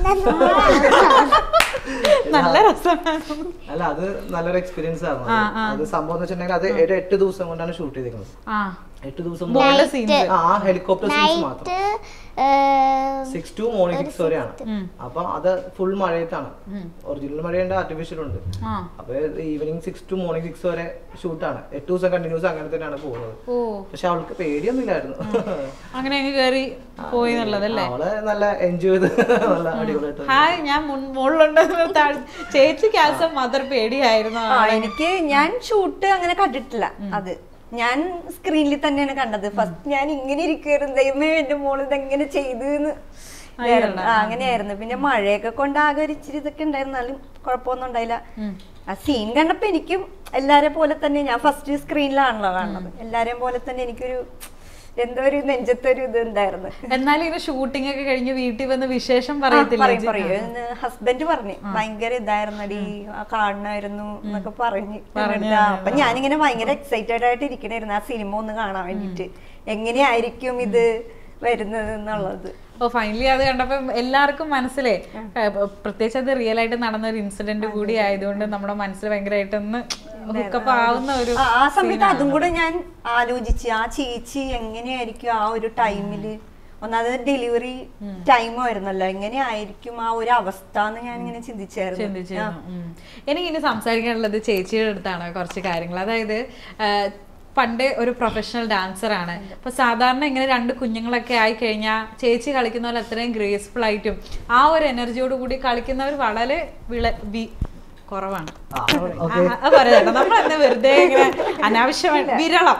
നല്ല രസം. അല്ല അത് നല്ലൊരു എക്സ്പീരിയൻസ് ആണ്. അത് സംഭവം എന്ന് വെച്ചിട്ടുണ്ടെങ്കിൽ അത് ഒരു എട്ട് ദിവസം കൊണ്ടാണ് ഷൂട്ട് ചെയ്തിരിക്കുന്നത്. എട്ട് ദിവസം ആ ഹെലികോപ്റ്റർ സീൻസ് മാത്രം സിക്സ് ടു മോർണിംഗ് സിക്സ് വരെയാണ്. അപ്പൊ അത് ഫുൾ മഴയത്താണ്. ഒറിജിനൽ മഴയുണ്ട്, ആർട്ടിഫിഷ്യൽ ഉണ്ട്. അപ്പൊ evening six to morning six വരെ ഷൂട്ടാണ്. എട്ട് ദിവസം കണ്ടിന്യൂസ് അങ്ങനെ തന്നെയാണ് പോകുന്നത്. പക്ഷെ അവൾക്ക് പേടിയൊന്നും ഇല്ലായിരുന്നു. അങ്ങനെ കേറി പോയി എന്നുള്ളതല്ലേ. അവള് നല്ല എൻജോയ് ചെയ്ത് നല്ല അടിപൊളിയായിട്ട്. ഹായ്, ഞാൻ മുകളിലുണ്ട്. ചേച്ചിക്ക് ആസ് എ മദർ പേടിയായിരുന്നു? എനിക്ക് ഞാൻ ഷൂട്ട് അങ്ങനെ കണ്ടിട്ടില്ല. അത് ഞാൻ സ്ക്രീനിൽ തന്നെയാണ് കണ്ടത്. ഫസ്റ്റ് ഞാൻ ഇങ്ങനെ ഇരിക്കുവായിരുന്നു, ദൈവമേ എന്റെ മോള് ഇതെങ്ങനെ ചെയ്തെന്ന്. അങ്ങനെയായിരുന്നു. പിന്നെ മഴയൊക്കെ കൊണ്ട് ആകെ ഒരു ഇച്ചിരി ഇതൊക്കെ ഉണ്ടായിരുന്നാലും കുഴപ്പമൊന്നും ഉണ്ടായില്ല. ആ സീൻ കണ്ടപ്പോ എനിക്കും എല്ലാരെ പോലെ തന്നെ, ഞാൻ ഫസ്റ്റ് സ്ക്രീനിലാണല്ലോ കാണുന്നത്, എല്ലാരെയും പോലെ തന്നെ എനിക്കൊരു എന്തോ ഒരു നെഞ്ചത്തൊരു ഇത് ഉണ്ടായിരുന്നു. എന്നാലും ഇങ്ങനെ ഷൂട്ടിംഗ് ഒക്കെ കഴിഞ്ഞ് വീട്ടിൽ വന്ന് വിശേഷം പറയത്തില്ല? ഹസ്ബൻഡ് പറഞ്ഞു ഭയങ്കര ഇതായിരുന്നടി, കാണണമായിരുന്നു എന്നൊക്കെ പറഞ്ഞു. അപ്പൊ ഞാനിങ്ങനെ ഭയങ്കര എക്സൈറ്റഡ് ആയിട്ട് ഇരിക്കണായിരുന്നു ആ സിനിമ ഒന്ന് കാണാൻ വേണ്ടിട്ട്, എങ്ങനെയായിരിക്കും ഇത് വരുന്നത് എന്നുള്ളത്. ഓ ഫൈനലി അത് കണ്ടപ്പോ എല്ലാവർക്കും മനസ്സിലേ, പ്രത്യേകിച്ച് അത് റിയൽ ആയിട്ട് നടന്ന ഒരു ഇൻസിഡന്റ് കൂടി ആയതുകൊണ്ട് നമ്മുടെ മനസ്സിൽ ഭയങ്കരമായിട്ടൊന്ന് ഹുക്കപ്പ് ആവുന്ന ഒരു ആ സമയത്ത് അതും കൂടെ ഞാൻ ആലോചിച്ച് ആ ചേച്ചി എങ്ങനെയായിരിക്കും ആ ഒരു ടൈമില്, ഒന്നാമത് ഡെലിവറി ടൈം ആയിരുന്നല്ലോ, എങ്ങനെയായിരിക്കും ആ ഒരു അവസ്ഥ എന്ന് ഞാൻ ഇങ്ങനെ ചിന്തിച്ചായിരുന്നു. എനിക്ക് ഇനി സംസാരിക്കാനുള്ളത് ചേച്ചിയുടെ അടുത്താണ് കുറച്ച് കാര്യങ്ങൾ. അതായത് പണ്ട് ഒരു പ്രൊഫഷണൽ ഡാൻസർ ആണ്. അപ്പൊ സാധാരണ ഇങ്ങനെ രണ്ട് കുഞ്ഞുങ്ങളൊക്കെ ആയി കഴിഞ്ഞാൽ ചേച്ചി കളിക്കുന്ന പോലെ അത്രയും ഗ്രേസ്ഫുൾ ആയിട്ടും ആ ഒരു എനർജിയോട് കൂടി കളിക്കുന്നവർ വളരെ വിള വി കുറവാണ്. അത് പറയാം, നമ്മളെന്നെ വെറുതെ ഇങ്ങനെ അനാവശ്യമായി വിരളം.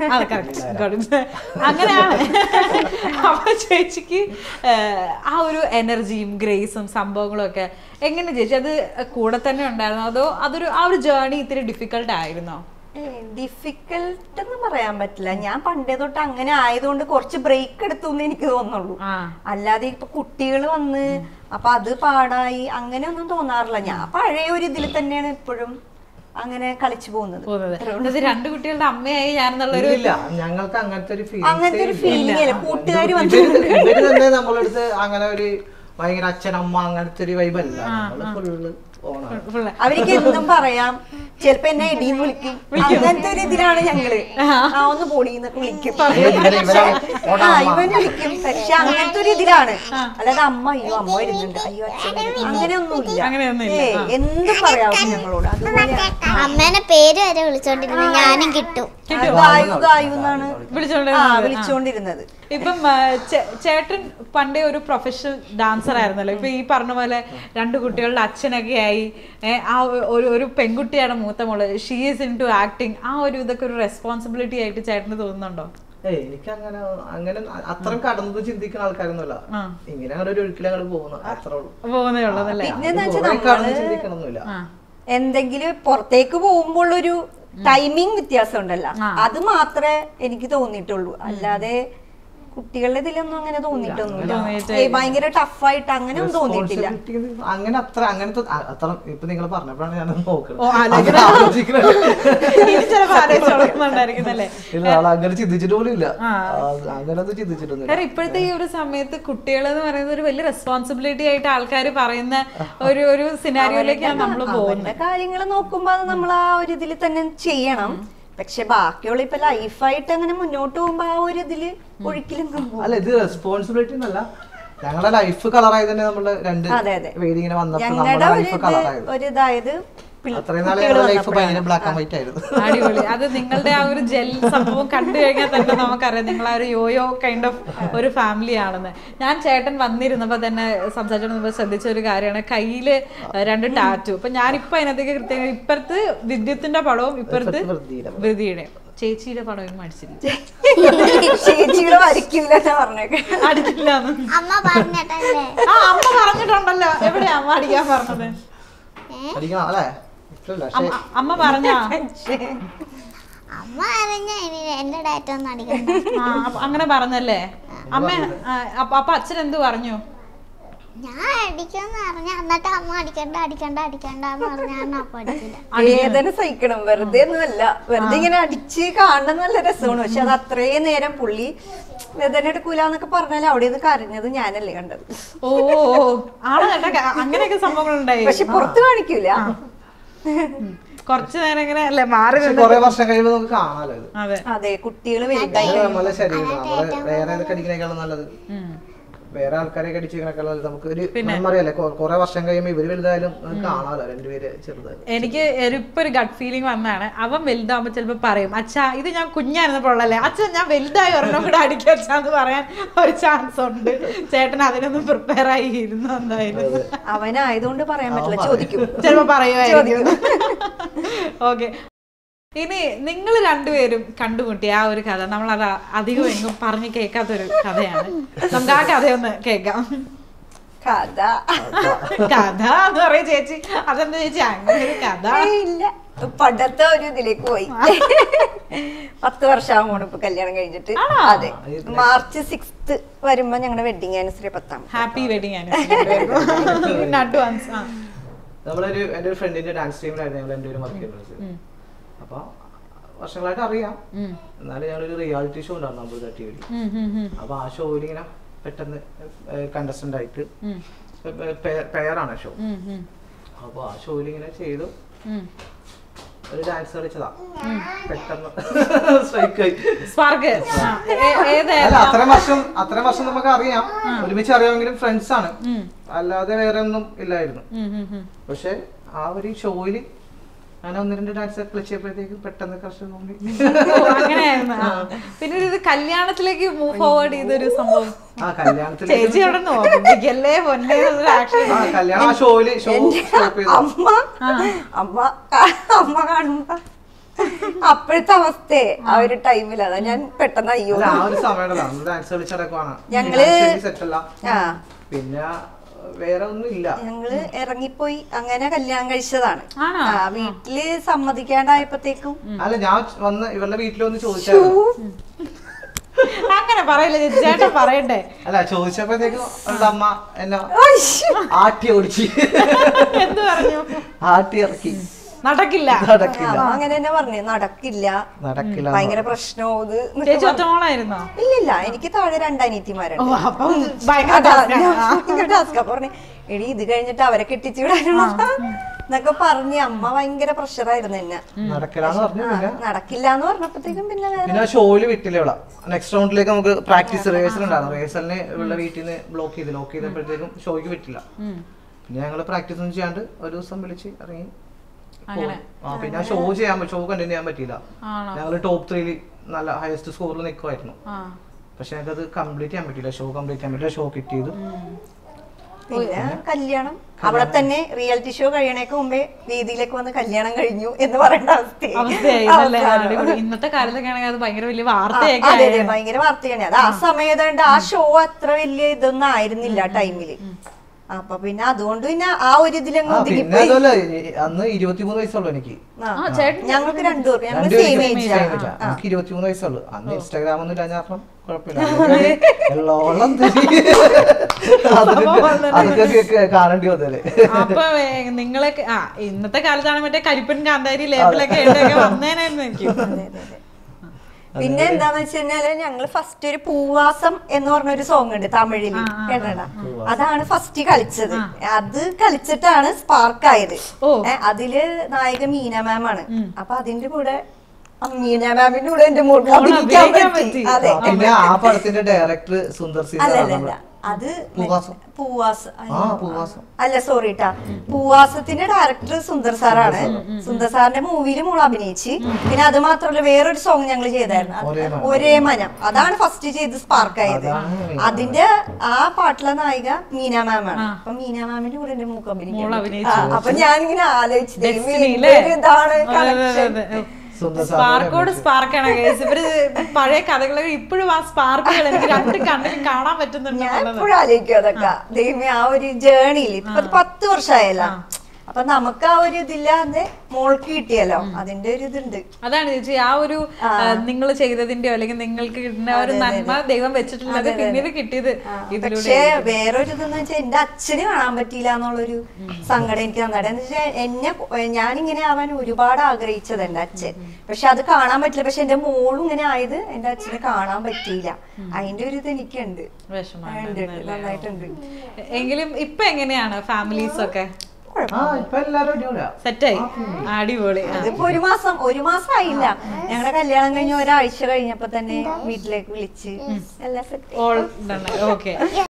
അങ്ങനെയാണ്. അപ്പൊ ചേച്ചിക്ക് ആ ഒരു എനർജിയും ഗ്രേസും സംഭവങ്ങളും ഒക്കെ എങ്ങനെ ചേച്ചി അത് കൂടെ തന്നെ ഉണ്ടായിരുന്നോ, അതോ അതൊരു ആ ഒരു ജേർണി ഇത്തിരി ഡിഫിക്കൽട്ട് ആയിരുന്നോ? ഡിഫിക്കൽട്ട് എന്ന് പറയാൻ പറ്റില്ല. ഞാൻ പണ്ടേ തൊട്ട് അങ്ങനെ ആയതുകൊണ്ട് കുറച്ച് ബ്രേക്ക് എടുത്തു എന്ന് എനിക്ക് തോന്നുള്ളൂ. അല്ലാതെ ഇപ്പൊ കുട്ടികൾ വന്ന് അപ്പൊ അത് പാടായി അങ്ങനെ ഒന്നും തോന്നാറില്ല. ഞാൻ പഴയ ഒരു ഇതിൽ തന്നെയാണ് ഇപ്പോഴും അങ്ങനെ കളിച്ചു പോകുന്നത്. രണ്ട് കുട്ടികളുടെ അമ്മയായി ഞാനെന്നുള്ളൊരു ഞങ്ങൾക്ക് അങ്ങനത്തെ ഒരു അങ്ങനത്തെ ഒരു ഫീലിംഗ് അല്ല. കൂട്ടുകാർ വന്ന് നമ്മളെടുത്ത് അങ്ങനെ ഒരു ഭയങ്കര അച്ഛനമ്മ അങ്ങനത്തെ ഒരു വൈബല്ല. ഫുള്ള് അവർക്ക് എന്തും പറയാം. ചിലപ്പോ എന്നെ ഇടിയും വിളിക്കും. അങ്ങനത്തെ ഒരു ഇതിലാണ് ഞങ്ങള്. ആ ഒന്ന് പൊടിന്നൊക്കെ വിളിക്കും, ഇവൻ വിളിക്കും. പക്ഷെ അങ്ങനത്തെ ഒരു ഇതിലാണ്. അല്ലാതെ അമ്മ അയ്യോ അമ്മ വരുന്നുണ്ട്, അയ്യോ അച്ഛൻ അങ്ങനെയൊന്നുമില്ല. ഏ എന്തും പറയാവും ഞങ്ങളോട്. അതുപോലെ അമ്മേനെ പേര് വരെ വിളിച്ചോണ്ടിരുന്നു ഞാനും കിട്ടും. ഗായു ഗായു എന്നാണ് വിളിച്ചോണ്ടിരുന്നത്. ഇപ്പം ചേട്ടൻ പണ്ടേ ഒരു പ്രൊഫഷണൽ ഡാൻസർ ആയിരുന്നല്ലോ. ഇപ്പൊ ഈ പറഞ്ഞ പോലെ രണ്ട് കുട്ടികളുടെ അച്ഛനൊക്കെ ആയി, ആ ഒരു ഒരു പെൺകുട്ടിയാണ് മൂത്ത മോള്, she is into acting. ആ ഒരു ഇതൊക്കെ ഒരു റെസ്പോൺസിബിലിറ്റി ആയിട്ട് ചേട്ടന് തോന്നുന്നുണ്ടോ? ഏയ് എനിക്ക് അങ്ങനെ അങ്ങനെ അത്രയും കടന്നത് ചിന്തിക്കുന്ന ആൾക്കാരൊന്നുമല്ല. ഇങ്ങനെ അങ്ങനെ ഒരു ഒരിക്കലും അങ്ങോട്ട് പോകുന്നു അത്രേ ഉള്ളൂ. പോകുന്നേ ഉള്ളതല്ലേ. ചിന്തിക്കണമെന്നില്ല. എന്തെങ്കിലും പുറത്തേക്ക് പോകുമ്പോൾ ഒരു ടൈമിങ് വ്യത്യാസം ഉണ്ടല്ലോ, അത് മാത്രമേ എനിക്ക് തോന്നിയിട്ടുള്ളൂ. അല്ലാതെ കുട്ടികളുടെ ഇതിലൊന്നും അങ്ങനെ തോന്നിയിട്ടൊന്നുമില്ല. ഭയങ്കര ടഫായിട്ട് അങ്ങനെ ഒന്നും തോന്നിയിട്ടില്ല. അങ്ങനെ അത്ര അങ്ങനത്തെ അത്ര ഇപ്പൊ നിങ്ങൾ പറഞ്ഞപ്പോഴാണ് ഞാൻ നോക്കുന്നത്. അങ്ങനെ ചിന്തിച്ചിട്ട് പോലും ഇല്ല. അങ്ങനെ ഒന്നും ചിന്തിച്ചിട്ടൊന്നും. ഇപ്പോഴത്തെ ഈ ഒരു സമയത്ത് കുട്ടികൾ എന്ന് പറയുന്നത് ഒരു വലിയ റെസ്പോൺസിബിലിറ്റി ആയിട്ട് ആൾക്കാർ പറയുന്ന ഒരു ഒരു സിനാരിയോയിലേക്കാണ് നമ്മൾ പോകുന്നത്. കാര്യങ്ങൾ നോക്കുമ്പോ അത് നമ്മൾ ആ ഒരു ഇതിൽ തന്നെ ചെയ്യണം. പക്ഷെ ബാക്കിയുള്ള ഇപ്പൊ ലൈഫായിട്ട് അങ്ങനെ മുന്നോട്ട് പോകുമ്പോ ആ ഒരു ഇതില് ഒഴിക്കലും അല്ല, ഇത് റെസ്പോൺസിബിലിറ്റി എന്നല്ല, ഞങ്ങളുടെ ലൈഫ് കളറായി തന്നെ നമ്മള് രണ്ട് വേദി ഇങ്ങനെ വന്നപ്പോൾ ഒരു ഇതായത് അടിപൊളി. അത് നിങ്ങളുടെ ആ ഒരു ജെൽ സംഭവം കണ്ടു കഴിഞ്ഞാൽ തന്നെ നമുക്കറിയാം നിങ്ങൾ ആ ഒരു യോയോ കൈൻഡ് ഓഫ് ഒരു ഫാമിലി ആണെന്ന്. ഞാൻ ചേട്ടൻ വന്നിരുന്നപ്പോ തന്നെ സംസാരിച്ചോണ്ട് ശ്രദ്ധിച്ച ഒരു കാര്യമാണ് കയ്യില് രണ്ട് ടാറ്റു. അപ്പൊ ഞാനിപ്പോ അതിനകത്തേക്ക് കൃത്യം ഇപ്പുറത്ത് വിദ്യുത്തിന്റെ പടവും ഇപ്പുറത്ത് വൃതിയുടെ ചേച്ചിയുടെ പടവും അടിച്ചില്ല. ചേച്ചിയുടെ അടിക്കില്ല അടിക്കില്ല അമ്മ പറഞ്ഞിട്ടല്ലേ? ആ അമ്മ പറഞ്ഞിട്ടുണ്ടല്ലോ. എവിടെയാ അമ്മ അടിക്കാൻ പറഞ്ഞത്? അടിക്കണം അല്ലേ? അമ്മ പറഞ്ഞ അമ്മ അറിഞ്ഞ ഇനി എന്റെ ഡാറ്റ ഒന്നും അടിക്കണ്ട. ആ, അപ്പൊ അങ്ങനെ പറഞ്ഞല്ലേ അമ്മ? ആ, അപ്പൊ അപ്പൊ അച്ഛൻ എന്ത് പറഞ്ഞു? ഞാൻ അടിക്കുമെന്ന് പറഞ്ഞ എന്നിട്ട് അമ്മ അടിക്കണ്ട അടിക്കണ്ട അടിക്കണ്ട എന്ന് പറഞ്ഞാൽ അപ്പൊ അടിക്കില്ല. വേദന സഹിക്കണം, വെറുതെ ഒന്നുമല്ല, വെറുതെ ഇങ്ങനെ അടിച്ച് കാണുന്ന നല്ല രസമാണ്. പക്ഷെ അത് അത്രയും നേരം പുള്ളി വേദന എടുക്കൂലെന്നൊക്കെ പറഞ്ഞാൽ അവിടെ നിന്ന് കരഞ്ഞത് ഞാനല്ലേ കണ്ടത്. ഓ ആളെ അങ്ങനെയൊക്കെ സംഭവങ്ങളുണ്ടായി. പക്ഷെ പുറത്ത് കാണിക്കൂല, കുറച്ചു നേരം ഇങ്ങനെ അല്ലേ മാറി. കുറെ വർഷം കഴിയുമ്പോൾ നമുക്ക് കാണാലോ ഇത്. അതെ അതെ, കുട്ടികൾ വലുതായി നമ്മളെ ശരീരം നമ്മള് വേറെ ഏതൊക്കെ അടിക്കണേക്കാളും നല്ലത്, വേറെ ആൾക്കാരെ അടിച്ചിരിക്കണേക്കാളും നമുക്ക് ഒരു അറിയാലേ കുറെ വർഷം കഴിയുമ്പോ ഇവര് വലുതായാലും കാണാലോ രണ്ടുപേര് ചെറുതായാലും. എനിക്ക് ഇപ്പൊ ഒരു ഗട്ട് ഫീലിംഗ് വന്നാണ്. അവൻ വലുതാവുമ്പോ ചിലപ്പോ പറയും അച്ഛാ ഇത് ഞാൻ കുഞ്ഞായിരുന്നപ്പോഴല്ലേ അച്ഛൻ ഞാൻ വലുതായി ഒരെണ്ണം കൂടെ അടിക്കുക അച്ഛാന്ന് പറയാൻ ഒരു ചാൻസ് ഉണ്ട്. ചേട്ടൻ അതിനൊന്നും പ്രിപ്പയർ ആയി ഇരുന്നു എന്തായാലും. അവനായതുകൊണ്ട് പറയാൻ പറ്റില്ല, ചോദിക്കും, ചിലപ്പോ പറയുമായിരിക്കും. ഓക്കെ, ഇനി നിങ്ങൾ രണ്ടുപേരും കണ്ടുമുട്ടിയ ആ ഒരു കഥ നമ്മളത് അധികം എങ്ങും പറഞ്ഞു കേൾക്കാത്തൊരു കഥയാണ്. നമുക്ക് ആ കഥയൊന്ന് കേൾക്കാം. കഥ കഥ എന്ന് പറയും ചേച്ചി. അതെന്താ ചേച്ചി അങ്ങനെ ഒരു കഥ? ഇല്ല, പണ്ടത്തെ ഒരു ഇതിലേക്ക് പോയി. പത്ത് വർഷമാകുമ്പോൾ ഇപ്പൊ കല്യാണം കഴിഞ്ഞിട്ട്. അതെ, മാർച്ച് സിക്സ്ത് വരുമ്പോ ഞങ്ങളുടെ വെഡിങ് ആനിവേഴ്സറി പത്താം. Happy wedding anniversary advance. നമ്മളൊരു എന്റെ ഒരു ഫ്രണ്ടിന്റെ ഡാൻസ് ടീമിലായിരുന്നു ഞങ്ങൾ രണ്ടുപേരും വർക്ക് ചെയ്യുന്നത്. അപ്പൊ വർഷങ്ങളായിട്ട് അറിയാം. എന്നാലും ഞങ്ങളൊരു റിയാലിറ്റി ഷോ ഉണ്ടായിരുന്നു അമൃത ടി വിയിൽ. അപ്പൊ ആ ഷോയിൽ ഇങ്ങനെ പെട്ടെന്ന് കണ്ടസ്റ്റന്റ് ആയിട്ട് പെയറാണ് ഷോ. അപ്പൊ ആ ഷോയിൽ ഇങ്ങനെ ചെയ്തു ഒരു ഡാൻസ് കളിച്ചതാ. പെട്ടെന്ന് അത്രയും വർഷം അത്രയും വർഷം നമുക്ക് അറിയാം, ഒരുമിച്ച് അറിയാമെങ്കിലും ഫ്രണ്ട്സ് ആണ്, അല്ലാതെ വേറെ ഒന്നും ഇല്ലായിരുന്നു. പക്ഷെ ആ ഒരു ഷോയില് ഞാൻ ഒന്ന് രണ്ട് ഡാൻസ് കളിച്ചപ്പോഴത്തേക്കും പെട്ടെന്ന് കർഷക അങ്ങനെയായിരുന്നു. പിന്നെ ഇത് കല്യാണത്തിലേക്ക് മൂവ് ഫോർവേഡ് ചെയ്തൊരു സംഭവം. ആ കല്യാണത്തിൽ ചേച്ചി അവിടെ നോക്കിക്കല്ലേ പൊന്നെ. കല്യാണം ആ ഷോയില് ഷോ അമ്മ അമ്മ അമ്മ കാണുമ്പോ അപ്പോഴത്തെ അവസ്ഥയെ ആ ഒരു ടൈമിൽ അതാ ഞാൻ പെട്ടെന്ന് അയ്യോ ആ ഒരു സമയം ഡാൻസ് കളിച്ചടക്കമാണ് ഞങ്ങള് സെറ്റല്ല. പിന്നെ വേറെ ഒന്നും ഇല്ല, ഞങ്ങള് ഇറങ്ങിപ്പോയി അങ്ങനെ കല്യാണം കഴിച്ചതാണ്. വീട്ടില് സമ്മതിക്കാണ്ടായപ്പോഴത്തേക്കും അല്ല ഞാൻ വന്ന് ഇവരുടെ വീട്ടിൽ വന്ന് ചോദിച്ചായിരുന്നു. അങ്ങനെ പറയല്ലേ ചേട്ടൻ പറയണ്ടേ? അല്ല ചോദിച്ചപ്പോഴത്തേക്കും അവരുടെ അമ്മ എന്നെ ആട്ടി ഓടിച്ച്. എന്ത് പറഞ്ഞു? ആട്ടി ഇറക്കി. നടക്കില്ല നടക്കില്ല അങ്ങനെ തന്നെ പറഞ്ഞു, നടക്കില്ല നടക്കില്ല ഭയങ്കര പ്രശ്നവും. ഒറ്റമോളായിരുന്നോ? ഇല്ലില്ല, എനിക്ക് താഴെ രണ്ടനിയത്തിമാരുണ്ട്. പറഞ്ഞു എടി ഇത് കഴിഞ്ഞിട്ട് അവരെ കെട്ടിച്ചു വിടാനുള്ള എന്നൊക്കെ പറഞ്ഞ് അമ്മ ഭയങ്കര പ്രഷറായിരുന്നു എന്നെ. നടക്കില്ല എന്ന് പറഞ്ഞപ്പോഴത്തേക്കും പിന്നെ പിന്നെ ഷോയില് വിട്ടില്ല ഇവിടെ. നെക്സ്റ്റ് റൗണ്ടിലേക്ക് നമുക്ക് പ്രാക്ടീസ് റിഹേഴ്സൽ ഉണ്ടായിരുന്നു. റിഹേഴ്സലിന് ഇവിടെ വീട്ടിൽ നിന്ന് ബ്ലോക്ക് ചെയ്ത് ലോക്ക് ചെയ്തപ്പോഴത്തേക്കും ഷോയ്ക്ക് വിട്ടില്ല. പിന്നെ ഞങ്ങള് പ്രാക്ടീസ് ഒന്നും ചെയ്യാണ്ട് ഒരു ദിവസം വിളിച്ച് ഇറങ്ങി. പിന്നെ ഷോ ചെയ്യാൻ ഷോ കണ്ടിന്യൂ ചെയ്യാൻ പറ്റിയില്ല. ഞങ്ങള് ടോപ്പ് ത്രീയില് നല്ല ഹയസ്റ്റ് സ്കോറിൽ നിൽക്കുമായിരുന്നു. പക്ഷെ ഞങ്ങൾക്കത് കംപ്ലീറ്റ് ചെയ്യാൻ പറ്റില്ല, ഷോ കംപ്ലീറ്റ് ചെയ്യാൻ പറ്റില്ല. ഷോ കിട്ടിയത് പിന്നെ കല്യാണം അവിടെ തന്നെ റിയാലിറ്റി ഷോ കഴിയണേക്ക് മുമ്പേ വേദിയിലേക്ക് വന്ന് കല്യാണം കഴിഞ്ഞു എന്ന് പറയേണ്ട അവസ്ഥയായി. ഇന്നത്തെ കാലത്തൊക്കെയാണെങ്കിൽ അത് ഭയങ്കര വലിയ വാർത്തയൊക്കെ. അതെ അതെ, ഭയങ്കര വാർത്തയാണ് അത്. ആ സമയത്ത് ആ ഷോ അത്ര വലിയ ഇതൊന്നും ആയിരുന്നില്ല ടൈമില്. അപ്പൊ പിന്നെ അതുകൊണ്ട് പിന്നെ ആ ഒരു ഇതിലങ്ങ് അന്ന് ഇരുപത്തിമൂന്ന് വയസ്സുള്ളൂ എനിക്ക്. ഞങ്ങൾക്ക് രണ്ടുപേർക്ക് ഞങ്ങൾ സെയിം ഏജ്. എനിക്ക് ഇരുപത്തിമൂന്ന് വയസ്സുള്ളൂ. അന്ന് ഇൻസ്റ്റാഗ്രാം ഒന്നും ഇല്ല, കാരണം കുഴപ്പമില്ല, അതൊക്കെ കാണേണ്ടി വന്നല്ലേ. അപ്പൊ നിങ്ങളൊക്കെ ആ ഇന്നത്തെ കാലത്താണ് മറ്റേ കരിപ്പൻ കാന്താരി ലേബിളൊക്കെ വന്നേനായിരുന്നു എനിക്ക്. പിന്നെ എന്താന്ന് വെച്ച് കഴിഞ്ഞാല് ഞങ്ങള് ഫസ്റ്റ് ഒരു പൂവാസം എന്ന് പറഞ്ഞൊരു സോങ് ഉണ്ട് തമിഴില്, കേട്ട? അതാണ് ഫസ്റ്റ് കളിച്ചത്. അത് കളിച്ചിട്ടാണ് സ്പാർക്ക് ആയത്. അതില് നായിക മീന മാം ആണ്. അപ്പൊ അതിന്റെ കൂടെ മീന മാമിന്റെ കൂടെ എന്റെ മൂഡ് അഭിനയിക്കാൻ പറ്റി. അതെ, ആ പടത്തിന്റെ ഡയറക്ടർ സുന്ദർ സിംഗ്. അല്ലല്ല, അത് പൂവാസം അല്ല, സോറി ട്ടാ, പൂവാസത്തിന്റെ ഡയറക്ടർ സുന്ദർ സാറാണ്. സുന്ദർ സാറിന്റെ മൂവിയിൽ മോൾ അഭിനയിച്ച്. പിന്നെ അത് മാത്രമല്ല വേറൊരു സോങ് ഞങ്ങൾ ചെയ്തായിരുന്നു, ഒരേ മനം. അതാണ് ഫസ്റ്റ് ചെയ്ത് സ്പാർക്ക് ആയത്. അതിന്റെ ആ പാട്ടിലെ നായിക മീന മാമാണ്. അപ്പൊ മീന മാമിന്റെ കൂടെ എന്റെ മൂക്ക് അഭിനയിക്കും. അപ്പൊ ഞാനിങ്ങനെ ആലോചിച്ചത് ഇതാണ് കണക്ഷൻ. സ്പാർക്കോട് സ്പാർക്കാണ്. ഇവര് പഴയ കഥകളൊക്കെ ഇപ്പോഴും ആ സ്പാർക്കുകൾ എനിക്ക് രണ്ട് കണ്ണിൽ കാണാൻ പറ്റുന്നുണ്ട്. ഞാൻ എപ്പോഴും ആലോചിക്കും അതൊക്കെ. ദൈവമേ, ആ ഒരു ജേർണിയിൽ ഇപ്പൊ പത്ത് വർഷമായല്ല. അപ്പൊ നമുക്ക് ആ ഒരു ഇതില്ലാതെ മോൾക്ക് കിട്ടിയല്ലോ, അതിന്റെ ഒരു ഇതുണ്ട്. അതാണ് ചേച്ചി ആ ഒരു നിങ്ങൾ ചെയ്തതിന്റെയോ അല്ലെങ്കിൽ നിങ്ങൾക്ക് കിട്ടുന്ന ഒരു നന്മ ദൈവം വെച്ചിട്ടുള്ളത് പിന്നീട് കിട്ടിയത് ഇതിലൂടെ. പക്ഷേ വേറൊരു ഇതെന്ന് വെച്ചാൽ എന്റെ അച്ഛന് കാണാൻ പറ്റിയില്ല എന്നുള്ളൊരു സങ്കടം എനിക്ക് തന്നിട്ട്. എന്ന് വെച്ചാൽ എന്നെ ഞാനിങ്ങനെ ആവാൻ ഒരുപാട് ആഗ്രഹിച്ചത് എന്റെ അച്ഛൻ, പക്ഷെ അത് കാണാൻ പറ്റില്ല. പക്ഷെ എന്റെ മോളും ഇങ്ങനെ ആയത് എന്റെ അച്ഛനെ കാണാൻ പറ്റിയില്ല. അതിന്റെ ഒരു ഇത് എനിക്കുണ്ട്, നന്നായിട്ടുണ്ട്. എങ്കിലും ഇപ്പൊ എങ്ങനെയാണ് ഫാമിലീസ് ഒക്കെ സെറ്റായി? അടിപൊളി. അതിപ്പോ ഒരു മാസം ഒരു മാസം ആയില്ല, ഞങ്ങളുടെ കല്യാണം കഴിഞ്ഞ ഒരാഴ്ച കഴിഞ്ഞപ്പോ തന്നെ വീട്ടിലേക്ക് വിളിച്ച് എല്ലാം സെറ്റ്. ഓക്കെ.